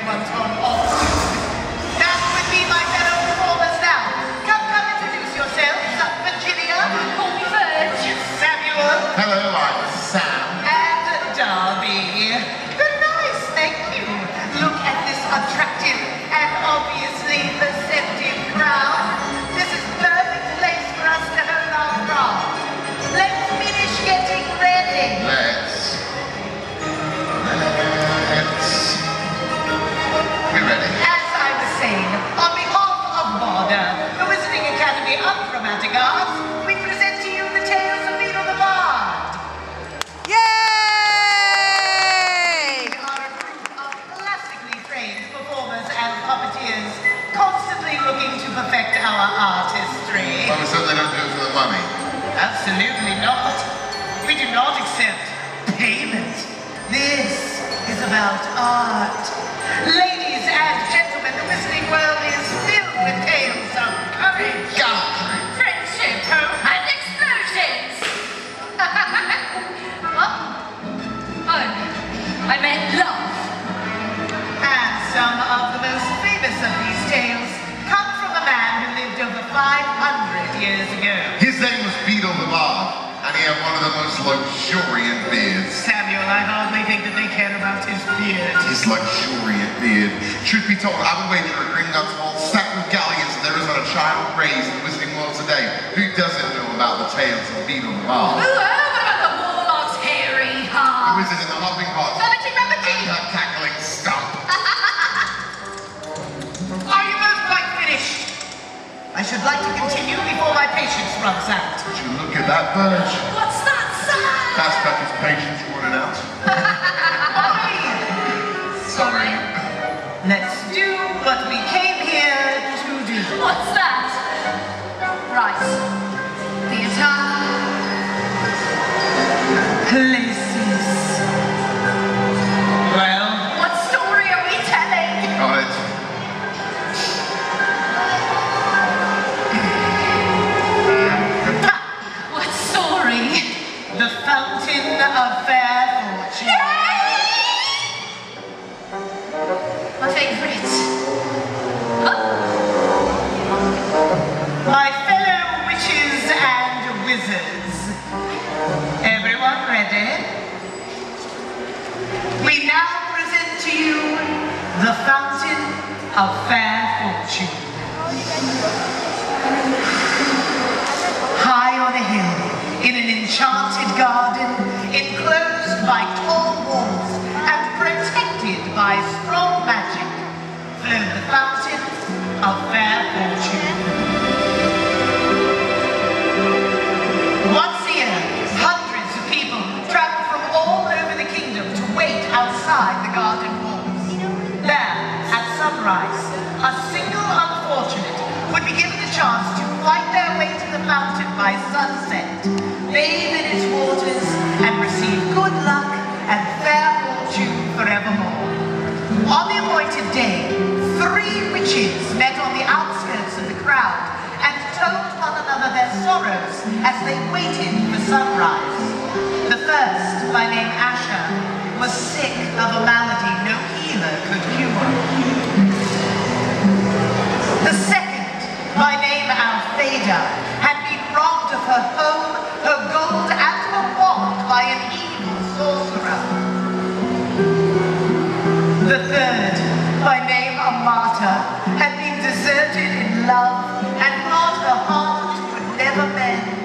everyone's gone off. That would be my fellow performers now. Come introduce yourselves. Virginia. Call me Virg. Samuel. Hello, I'm Sam. And Darby. Very nice, thank you. Look at this attractive and obviously perceptive crowd. This is the perfect place for us to hold our craft. Let's finish getting ready. We're ready. As I was saying, on behalf of MARDA, the Wizarding Academy of Dramatic Arts, we present to you the tales of Beedle the Bard. Yay! We are a group of classically trained performers and puppeteers, constantly looking to perfect our artistry. Well, we certainly don't do it for the money. Absolutely not. We do not accept payment. This is about art. Ladies and gentlemen, the Wizarding world is filled with tales of courage, Gallantry. Friendship, hope, and explosions! What? Oh, I meant love. and some of the most famous of these tales come from a man who lived over 500 years ago. His name was Beedle the Bard, and he had one of the most luxuriant beards. Samuel, I hardly think that they care about his beard. His luxuriant beard. Truth be told, I would wager a Gringotts Hall stacked with galleons and there is not a child raised in the Wizarding world today who doesn't know about the tales of Beedle the Bard. Ooh, what about the warlock's hairy The heart? wizard in the hopping pot. Rabbity, rabbity! And her cackling stump. Are you both quite finished? I should like to continue before my patience runs out. Would you look at that bird? What's that sound? That's Becky's patience running out. Sorry. Let's do what we came here to do. What's that? Right. Theatre. Places. Well, What story are we telling? Got it. What story? the Fountain of Fair Fortune. My favourite. Huh? My fellow witches and wizards. Everyone ready? We now present to you the Fountain of Fair Fortune. High on a hill, in an enchanted garden, enclosed by tall walls and protected by strong magic, flowed the Fountain of Fair Fortune. Once a year, hundreds of people travel from all over the kingdom to wait outside the garden walls. There, at sunrise, a single unfortunate would be given the chance to fight their way to the fountain by sunset, bathe in its waters, and receive good luck and fair fortune forevermore. On the appointed day, 3 witches met on the outskirts of the crowd and told one another their sorrows as they waited for sunrise. The first, by name Asher, was sick of a malady no healer could cure. The second, by name Alfeda, had been robbed of her home, her gold, and her wand by an evil sorcerer. The third, by name Amata, had been deserted in love and thought her heart would never mend.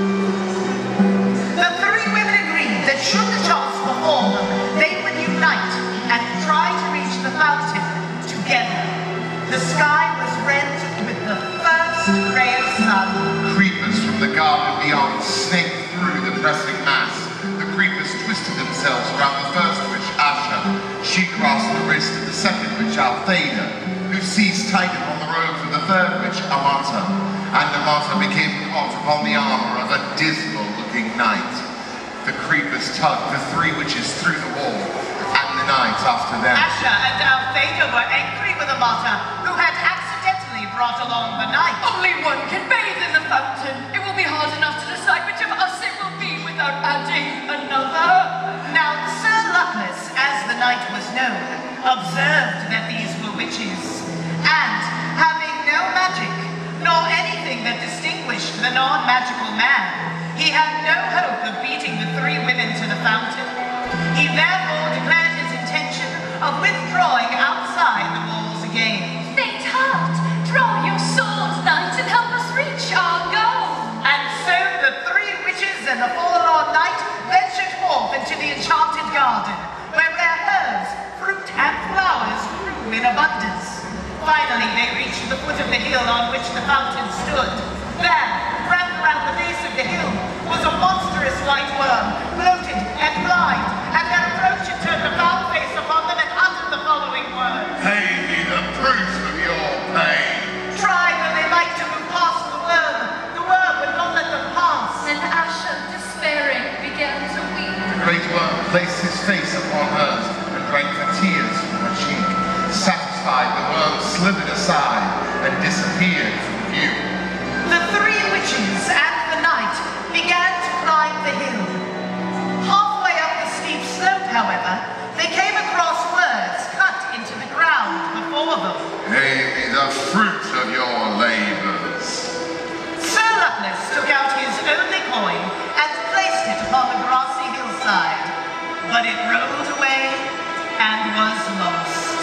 The 3 women agreed that should the chance befall them, they would unite and try to reach the fountain together. The sky was rent with the first ray of sun. Creepers from the garden beyond snaked through the pressing mass. The creepers twisted themselves around the first witch, Asher. She grasped the wrist of the second witch, Altheda, who seized tight upon the robes of the third witch, Amata. And Amata became caught upon the armor of a dismal-looking knight. The creepers tugged the 3 witches through the wall, and the night after them. Asher and Altheda were angry with Amata, who had accidentally brought along the knight. Only one can bathe in the fountain. It will be hard enough to decide which of us it will be without adding another. Now, Sir Luckless, as the knight was known, observed that in abundance. Finally, they reached the foot of the hill on which the fountain stood. There, wrapped around the base of the hill, was a monstrous white worm, bloated and blind, and their approach had turned a foul face upon them and uttered the following words. Pay me the proof of your pain. Try though they might to move past the worm would not let them pass. And Asher, despairing, began to weep. The great worm placed his face upon hers and drank the tears from her cheek. Satisfied, the worm slithered aside and disappeared from view. The three witches and the knight began to climb the hill. Halfway up the steep slope, however, they came across words cut into the ground before them. Pay me the fruit of your labors. Sir Luckless took out his only coin and placed it upon the grassy hillside, but it rolled away and was lost.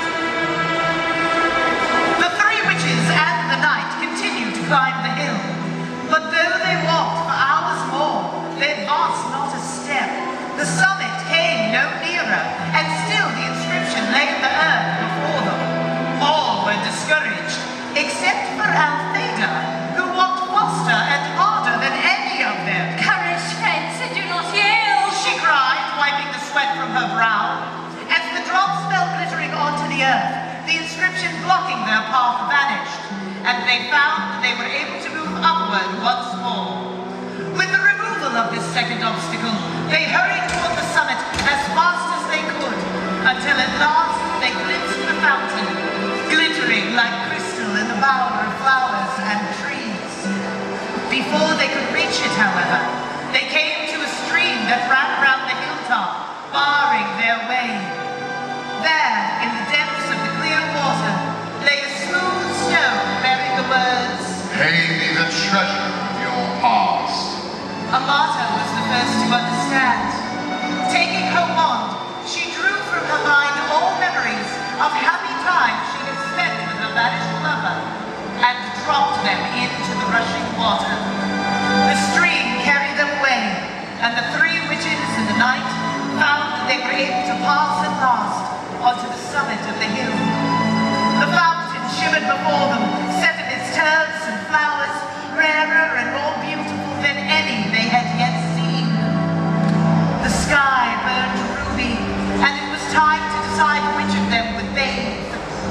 The three witches and the knight continued to climb the hill, but though they walked for hours more, they advanced not a step. The summit came no nearer, and still the inscription lay in the earth before them. All were discouraged, except for Altheda, who walked faster and harder than any of them. Courage, friends, and do not yield. She cried, wiping the sweat from her brow. As the drops fell glittering onto the earth, the inscription blocking their path vanished, and they found that they were able to move upward once more. With the removal of this second obstacle, they hurried toward the summit as fast as they could, until at last they glimpsed the fountain, glittering like crystal in the bower of flowers and trees. Before they could reach it, however, they came to a stream that ran round the hilltop, barring their way. There, in the depths of the clear water, lay a smooth stone bearing the words, Pay me the treasure of your past. Amata was the first to understand. Taking her wand, she drew from her mind all memories of happy times she had spent with her vanished lover, and dropped them into the rushing water. The stream carried them away, and the three witches and the knight found that they were able to pass at last onto the summit of the hill. The fountain shimmered before them, set amidst herbs and flowers, rarer and more beautiful than any they had yet seen. The sky burned ruby, and it was time to decide which of them would bathe.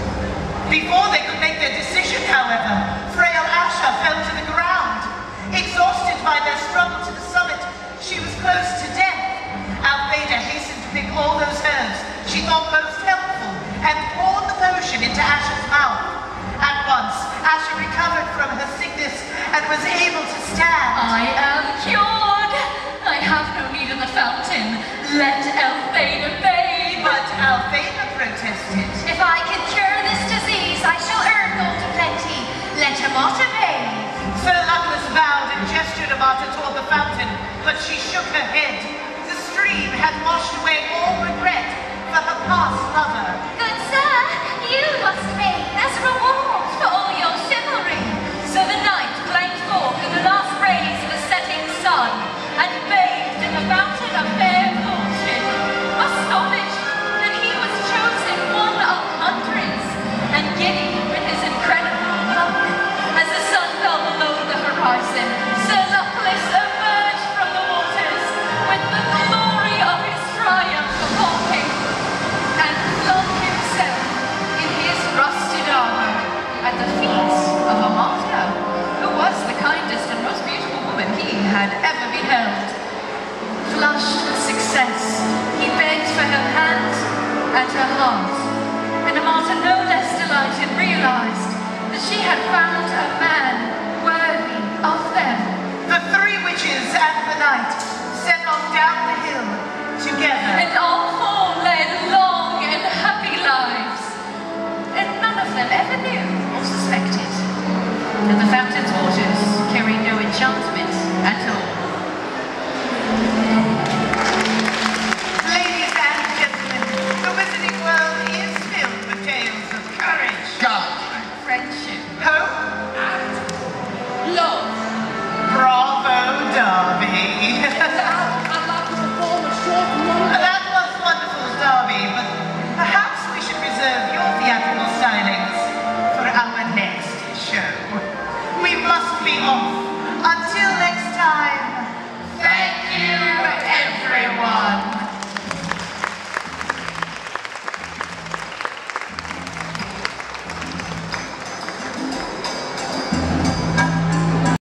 Before they could make their decision, however, frail Asher fell to the ground. Exhausted by their struggle to the summit, she was close to death. Altheda hastened to pick all those herbs she thought most helpful and poured the potion into Asher's mouth. At once, Asher recovered from her sickness and was able to stand. I am cured. I have no need of the fountain. Let Altheda bathe. But Altheda protested. If I can cure this disease, I shall earn gold plenty. Let Amata bathe. Sir Luckless bowed and gestured Amata toward the fountain, but she shook her head. The stream had washed away all regret for her past lover. Good sir, you must bathe as reward for all your chivalry. So the knight clanged forth in the last rays of the setting sun, and bathed in the fountain of fair fortune, astonished that he was chosen one of hundreds, and giddy with his incredible luck. As the sun fell below the horizon, Sir Luckless emerged from the waters with the glory of his triumph upon him, and flung himself in his rusted armor at the feet of Amata, who was the kindest and most beautiful woman he had ever beheld. Flushed with success, he begged for her hand and her heart, and Amata, no less delighted, realized that she had found a man worthy of them. The three witches and the knight set off down the hill together. And all four